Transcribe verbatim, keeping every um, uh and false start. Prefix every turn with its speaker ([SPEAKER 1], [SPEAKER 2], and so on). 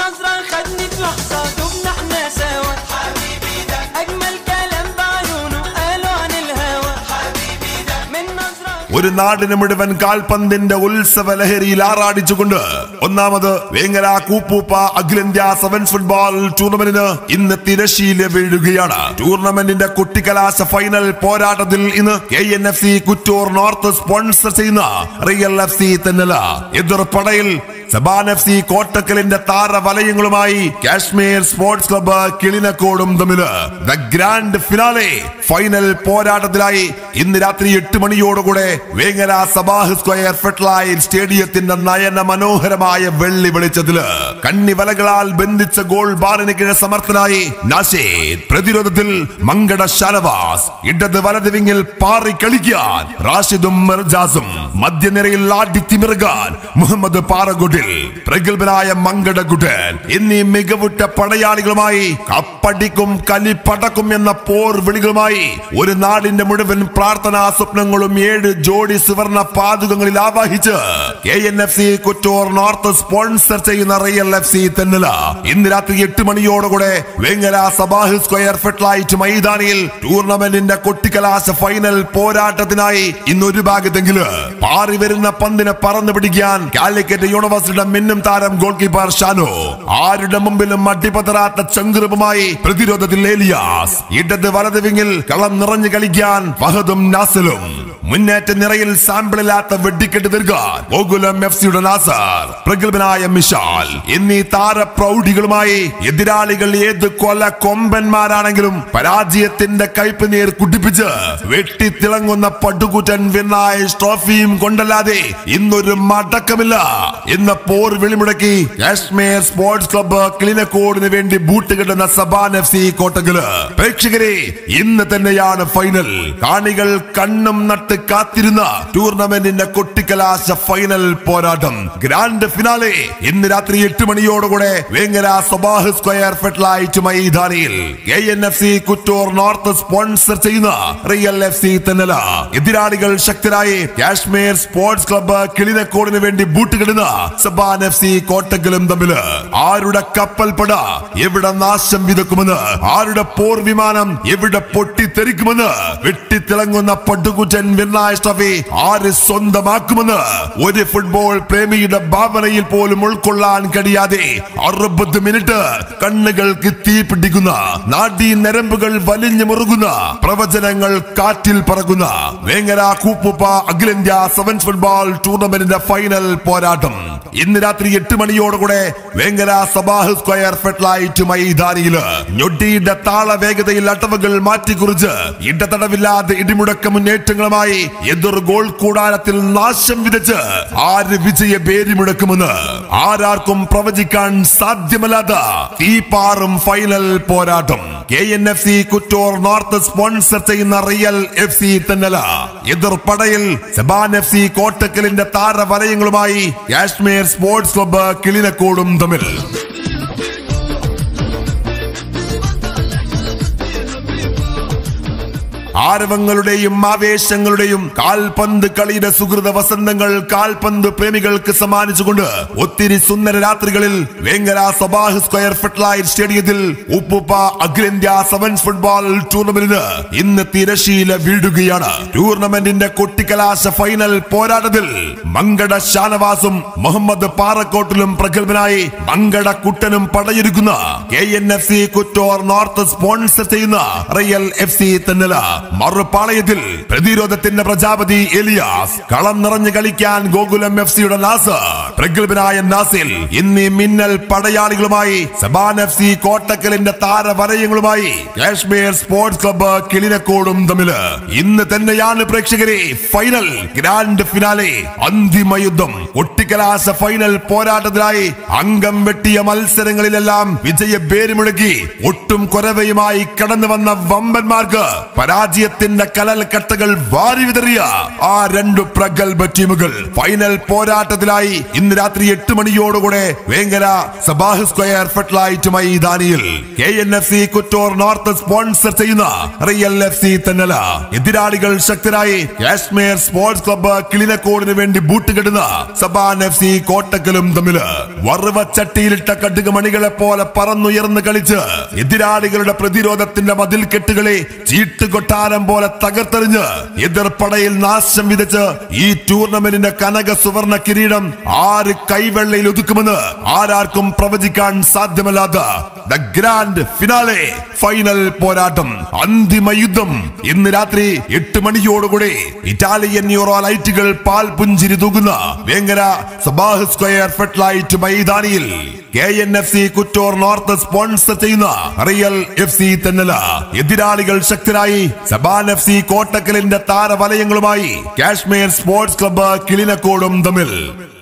[SPEAKER 1] نظرة خدني في لحظة دبنا احنا سوا حبيبي ده أجمل كلام بعيونه قالوا عن الهوى حبيبي ده من نظرة
[SPEAKER 2] ഒരു നാടിന് മുഴുവൻ കാൽപന്തിന്റെ ഉത്സവ ലഹരിയിൽ ആറാടിച്ചുകൊണ്ട് ഒന്നാമത് വേങ്ങര കൂപ്പൂപ്പ അഖിലേന്ത്യാ സെവൻസ് ഫുട്ബോൾ ടൂർണമെന്റിന് ഇന്ന് തിരശ്ശീല വീഴുകയാണ്. ടൂർണമെന്റിന്റെ കുട്ടിക്കലാശ ഫൈനൽ പോരാട്ടത്തിൽ ഇന്ന് K N F C Kuttur north sponsor ചെയ്യുന്ന റിയൽ എഫ് സി തെന്നല എതിർപ്പടയിൽ സബാൻ എഫ് സി കോട്ടക്കലിന്റെ താരവലയങ്ങളുമായി കാശ്മീർ സ്പോർട്സ് ക്ലബ്ബ് കിളിനക്കോടും തമ്മില് ദ ഗ്രാൻഡ് ഫിനാലെ ഫൈനൽ പോരാട്ടത്തിലായി ഇന്ന് രാത്രി എട്ട് മണിയോടുകൂടെ വേങ്ങര സബാഹ് സ്ക്വയർ ഫെർട്ടിലൈറ്റ് സ്റ്റേഡിയത്തിന്റെ നയന മനോഹരമായ വെള്ളി വെളിച്ചത്തില് കണ്ണിവലകളാൽ ബന്ധിച്ച ഗോൾ ബാറിന് കീഴ് സമർത്ഥനായി നാഷേദ്, പ്രതിരോധത്തിൽ മങ്കട ഷാനവാസ്, ഇടത് വലത് വിങ്ങിൽ പാറി കളിക്കാൻ റാഷിദും മിർജാസും, മധ്യനിരയിൽ ആടിത്തിമിറുകാൻ മുഹമ്മദ് പാറഗുഡിൽ, പ്രഗത്ഭനായ മങ്കടഗുഡൻ എന്നീ മികവുറ്റ പടയാളികളുമായി കപ്പടിക്കും കലിപ്പടക്കും എന്ന പോർ വിളികളുമായി ഒരു നാടിന്റെ മുഴുവൻ പ്രാർത്ഥനാ സ്വപ്നങ്ങളും ഏഴ് ജോഡി സുവർണ പാതുകങ്ങളിൽ ആവാഹിച്ച് K N F C Kuttur north sponsor ചെയ്യുന്ന റിയൽ എഫ് സി തെന്നല ഇന്ന് രാത്രി എട്ട് മണിയോടുകൂടെ വേങ്ങര സബാഹ് സ്ക്വയർ ഫെർട്ടിലൈറ്റ് മൈതാനിയിൽ ടൂർണമെന്റിന്റെ കൊട്ടിക്കലാശ ഫൈനൽ പോരാട്ടത്തിനായി ഇന്നൊരു ഭാഗത്തെങ്കില് പാറി വരുന്ന പന്തിനെ പറന്നു പിടിക്കാൻ കാലിക്കറ്റ് യൂണിവേഴ്സിറ്റിയുടെ മിന്നും താരം ഗോൾ കീപ്പർ ഷാനോ, ആരുടെ മുമ്പിലും അടിപതറാത്ത ചങ്കുറുമായി പ്രതിരോധത്തിൽ ഏലിയാസ്, ഇടത് വലത് വിങ്ങിൽ കളം നിറഞ്ഞു കളിക്കാൻ ഫഹദും നാസലും, മുന്നേറ്റ നിറയിൽ സാമ്പിളില്ലാത്ത വെടിക്കെട്ട് തീർക്കാൻ ഗോകുലം എഫ് സിയുടെ നാസർ, പ്രഗത്ഭനായ മിഷാൽ എന്നീ താരപ്രൗഢികളുമായി എതിരാളികൾ ഏത് കൊല കൊമ്പന്മാരാണെങ്കിലും പരാജയത്തിന്റെ കയ്പ് നീർ കുടിപ്പിച്ച് വെട്ടിത്തിളങ്ങുന്ന പടുകൂറ്റൻ വിന്നായ ട്രോഫിയും കൊണ്ടല്ലാതെ ഇന്നൊരു മടക്കമില്ല എന്ന പോർ വിളിമുടക്കി കാശ്മീർ സ്പോർട്സ് ക്ലബ്ബ് കിളിനക്കോടിന് വേണ്ടി ബൂട്ട് കിട്ടുന്ന സബാൻ എഫ് സി കോട്ടക്കല്. പ്രേക്ഷകരെ, ഇന്ന് തന്നെയാണ് ഫൈനൽ. കാണികൾ കണ്ണും നട്ട് കാത്തിരുന്ന ടൂർണമെന്റിന്റെ കൊട്ടിക്കലാശ ഫൈനൽ പോരാട്ടം ഗ്രാൻഡ് ഫിനാലെ ഇന്ന് രാത്രി എട്ട് മണിയോടുകൂടെ വേങ്ങര സബാഹ് സ്ക്വയർ ഫെർട്ടിലൈറ്റ് മൈതാനിയിൽ K N F C Kuttur north sponsor ചെയ്യുന്ന റിയൽ എഫ് സി തെന്നല എതിരാളികൾ ശക്തരായി കാശ്മീർ സ്പോർട്സ് ക്ലബ്ബ് കിളിനക്കോടിന് വേണ്ടി ബൂട്ട് കിടുന്ന സബാൻ എഫ് സി കോട്ടക്കലും തമ്മില് ആരുടെ കപ്പൽപ്പട എവിടെ നാശം വിതക്കുമെന്ന്, ആരുടെ പോർ വിമാനം എവിടെ പൊട്ടിത്തെറിക്കുമെന്ന്, വെട്ടിത്തിളങ്ങുന്ന പടുകുറ്റൻ വിന്നായ ട്രോഫി ആര് സ്വന്തമാക്കുമെന്ന് ഒരു ഫുട്ബോൾ പ്രേമിയുടെ ഭാവനയിൽ പോലും ഉൾക്കൊള്ളാൻ കഴിയാതെ അറുപത് മിനിറ്റ് കണ്ണുകൾക്ക് തീ പിടിക്കുന്ന, നാഡീ നരമ്പുകൾ വലിഞ്ഞു മുറുകുന്ന, പ്രവചനങ്ങൾ കാറ്റിൽ പറക്കുന്ന വേങ്ങര കൂപ്പൂപ്പ അഖിലേന്ത്യാ സെവൻസ് ഫുട്ബോൾ ടൂർണമെന്റിന്റെ ഫൈനൽ പോരാട്ടം ഇന്ന് രാത്രി എട്ട് മണിയോടുകൂടെ വേങ്ങര സബാഹ് സ്ക്വയർ ഫെർട്ടിലൈറ്റ് മൈതാനിയില് ഞൊട്ടിയുടെ താള വേഗതയിൽ അടവുകൾ മാറ്റിക്കുറിച്ച് ഇടതടവില്ലാതെ ഇടിമുടക്ക മുന്നേറ്റങ്ങളുമായി എതിർ ഗോൾ കൂടാരത്തിൽ നാശം വിതച്ച് ആര് വിജയ പേരി മുടക്കുമെന്ന് ആരാർക്കും പ്രവചിക്കാൻ സാധ്യമല്ലാത്ത തീപാറും ഫൈനൽ പോരാട്ടം K N F C Kuttur north sponsor ചെയ്യുന്ന റിയൽ എഫ് സി തെന്നല എതിർപ്പടയിൽ സബാൻ എഫ് സി കോട്ടക്കലിന്റെ താരവലയങ്ങളുമായി കാശ്മീർ സ്പോർട്സ് ക്ലബ്ബ് കിളിനക്കോടും തമ്മിൽ ആരവങ്ങളുടെയും ആവേശങ്ങളുടെയും കാൽപന്ത് കളിയുടെ സുഹൃത വസന്തങ്ങൾ കാൽപന്ത് പ്രേമികൾക്ക് സമ്മാനിച്ചുകൊണ്ട് ഒത്തിരി സുന്ദര രാത്രികളിൽ വേങ്ങര സബാഹ് സ്ക്വയർ ഫെർട്ടിലൈറ്റ് സ്റ്റേഡിയത്തിൽ ഉപ്പുപ്പ അഖിലേന്ത്യാ സെവൻസ് ഫുട്ബോൾ ടൂർണമെന്റിന് ഇന്ന് തിരശ്ശീല വീഴുകയാണ്. ടൂർണമെന്റിന്റെ കൊട്ടിക്കലാശ ഫൈനൽ പോരാട്ടത്തിൽ മങ്കട ഷാനവാസും മുഹമ്മദ് പാറക്കോട്ടിലും പ്രഗത്ഭനായി മങ്കട കുട്ടനും പടയൊരുക്കുന്ന K N F C Kuttur north sponsor ചെയ്യുന്ന റിയൽ എഫ് സി തെന്നല മറുപാളയത്തിൽ പ്രതിരോധത്തിന്റെ പ്രജാപതി എലിയാസ്, കളം നിറഞ്ഞു കളിക്കാൻ ഗോകുലം എഫ് സിയുടെ നാസർ, പ്രഗത്ഭനായ നാസിൽ എന്നീ മിന്നൽ പടയാളികളുമായി സബാൻ എഫ് സി കോട്ടക്കലിന്റെ താരവലയങ്ങളുമായി കാശ്മീർ സ്പോർട്സ് ക്ലബ്ബ് കിളിനക്കോടും തമ്മില് ഇന്ന് തന്നെയാണ് പ്രേക്ഷകരെ ഫൈനൽ ഗ്രാൻഡ് ഫിനാലെ അന്തിമ യുദ്ധം. കൊട്ടിക്കലാശ ഫൈനൽ പോരാട്ടത്തിനായി അംഗം വെട്ടിയ മത്സരങ്ങളിലെല്ലാം വിജയ പേര് മുഴക്കി ഒട്ടും കുറവയുമായി കടന്നു വന്ന വമ്പന്മാർക്ക് പരാജയം പരാജയത്തിന്റെ കലൽക്കട്ടകൾ വാരി വിതറിയ ആ രണ്ടു പ്രഗത്ഭ ടീമുകൾ ഫൈനൽ പോരാട്ടത്തിലായി ഇന്ന് രാത്രി എട്ട് മണിയോടുകൂടെ വേങ്ങര സബാഹ് സ്ക്വയർ ഫെഡ്ലൈറ്റ് മൈതാനിയിൽ K N F C Kuttur north sponsor ചെയ്യുന്ന റിയൽ എഫ് സി തെന്നല എതിരാളികൾ ശക്തരായി കാശ്മീർ സ്പോർട്സ് ക്ലബ്ബ് കിളിനക്കോടിന് വേണ്ടി ബൂട്ട് കെട്ടുന്ന സബാൻ എഫ് സി കോട്ടക്കലും തമ്മില് വറുവച്ചട്ടിയിലിട്ട കടുകുമണികളെ പോലെ പറന്നുയർന്ന് കളിച്ച് എതിരാളികളുടെ പ്രതിരോധത്തിന്റെ മതിൽ കെട്ടുകളെ ചീട്ടുകൊട്ടാരം പോലെ തകർത്തെറിഞ്ഞ് എതിർപ്പടയിൽ നാശം വിതച്ച് ഈ ടൂർണമെന്റിന്റെ കനക സുവർണ കിരീടം ആര് കൈവെള്ളയിൽ ഒതുക്കുമെന്ന് ആരാർക്കും പ്രവചിക്കാൻ സാധ്യമല്ലാത്ത ദ ഗ്രാൻഡ് ഫിനാലെ ഫൈനൽ പോരാട്ടം, അന്തിമ യുദ്ധം ഇന്ന് രാത്രി എട്ട് മണിയോടുകൂടി ഇറ്റാലിയൻ യൂറോ ലൈറ്റുകൾ പാൽ പുഞ്ചിരി തൂകുന്ന വേങ്ങര സബാഹ് സ്ക്വയർ ഫെഡ്ലൈറ്റ് മൈതാനിയിൽ K N F C Kuttur north sponsor ചെയ്യുന്ന റിയൽ എഫ് സി തെന്നല എതിരാളികൾ ശക്തരായി സബാൻ എഫ് സി കോട്ടക്കലിന്റെ താരവലയങ്ങളുമായി കാശ്മീർ സ്പോർട്സ് ക്ലബ്ബ് കിളിനക്കോടും തമ്മിൽ